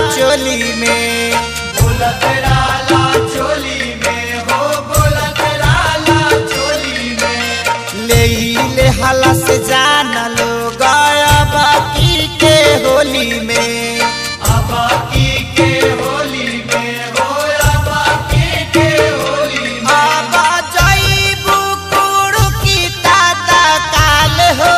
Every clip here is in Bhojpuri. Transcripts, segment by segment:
चोली में, बोलत रहला चोली में हो, बोलत रहला चोली में। ले हला से जाना लोग बाकी के होली में, अबाकी के होली में हो, अबाकी के होली में। आबा जाइबू कुड़ू की ताता काल हो,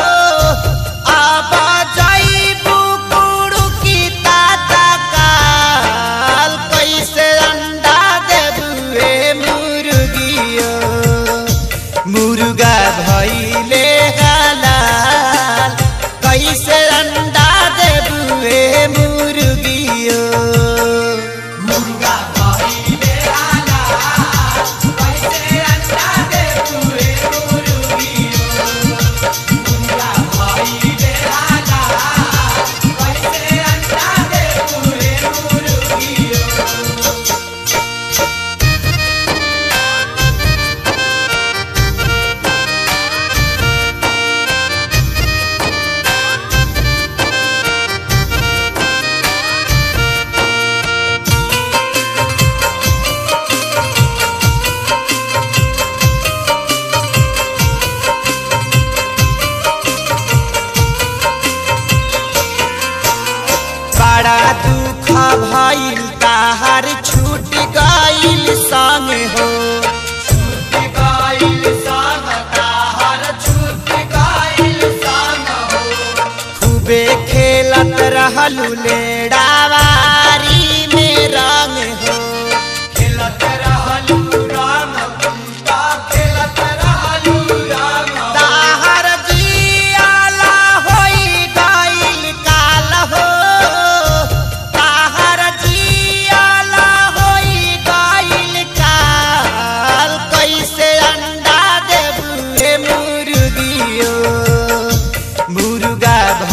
आबा जाइबू कुड़ू की ताता काल। कैसे अंडा देबुए मुर्गियो, मुर्गा भइले हलाल। कैसे अंडा देबुए मुर्गियो, मुर्गा भइले हलाल। कैसे अंडा देबुए मुर्गियो, मुर्गा भइले हलाल। कैसे अंडा देबुए मुर्गियो। बड़ा दुख भइल ताहार छूट गइल संग हो, छूट गइल संग ताहार, छूट गइल संग हो। खूबे खेलत रहलू लेड़ावारी में रंग हो। खेलत रहलू राम कुंता, खेलत रहलू राम। ताहार जियाला होई गइल काल हो, ताहार जियाला होई गइल काल। कैसे अंडा देबुए मुर्गियो, मुर्गा